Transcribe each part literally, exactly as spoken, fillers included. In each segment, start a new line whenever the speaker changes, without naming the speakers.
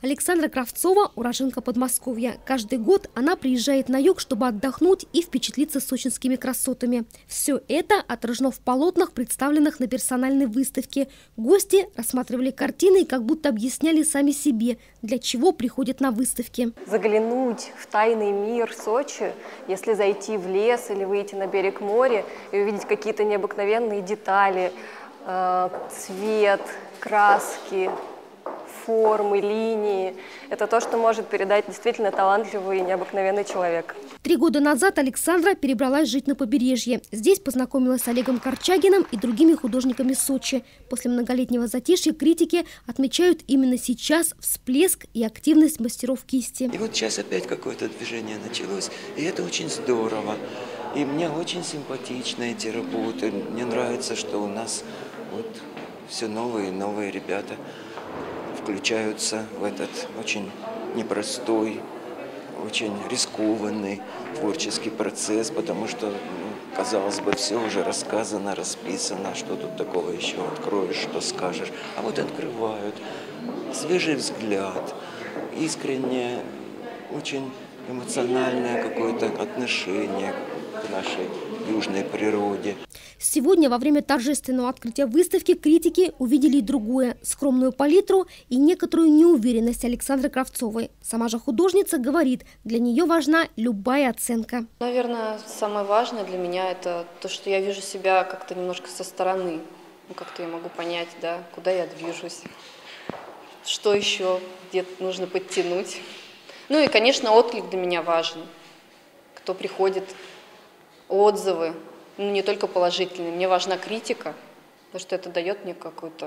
Александра Кравцова – уроженка Подмосковья. Каждый год она приезжает на юг, чтобы отдохнуть и впечатлиться сочинскими красотами. Все это отражено в полотнах, представленных на персональной выставке. Гости рассматривали картины и как будто объясняли сами себе, для чего приходят на выставки.
Заглянуть в тайный мир Сочи, если зайти в лес или выйти на берег моря и увидеть какие-то необыкновенные детали, э, цвет, краски, формы, линии. Это то, что может передать действительно талантливый и необыкновенный человек.
Три года назад Александра перебралась жить на побережье. Здесь познакомилась с Олегом Корчагиным и другими художниками Сочи. После многолетнего затишья критики отмечают именно сейчас всплеск и активность мастеров кисти.
И вот сейчас опять какое-то движение началось, и это очень здорово. И мне очень симпатичны эти работы. Мне нравится, что у нас вот все новые и новые ребята включаются в этот очень непростой, очень рискованный творческий процесс, потому что, ну, казалось бы, все уже рассказано, расписано, что тут такого еще откроешь, что скажешь. А вот открывают свежий взгляд, искреннее, очень эмоциональное какое-то отношение к нашей южной природе.
Сегодня во время торжественного открытия выставки критики увидели и другое – скромную палитру и некоторую неуверенность Александры Кравцовой. Сама же художница говорит, для нее важна любая оценка.
Наверное, самое важное для меня – это то, что я вижу себя как-то немножко со стороны. Ну, как-то я могу понять, да, куда я движусь, что еще где-то нужно подтянуть. Ну и, конечно, отклик для меня важен. Кто приходит, отзывы. Ну, не только положительные, мне важна критика, потому что это дает мне какую-то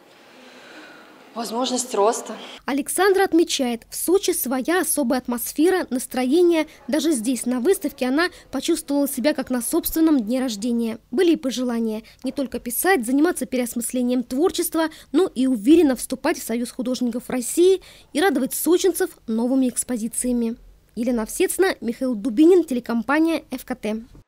возможность роста.
Александра отмечает, в Сочи своя особая атмосфера, настроение. Даже здесь, на выставке, она почувствовала себя как на собственном дне рождения. Были и пожелания не только писать, заниматься переосмыслением творчества, но и уверенно вступать в Союз художников России и радовать сочинцев новыми экспозициями. Елена Овсецна, Михаил Дубинин, телекомпания эф ка тэ.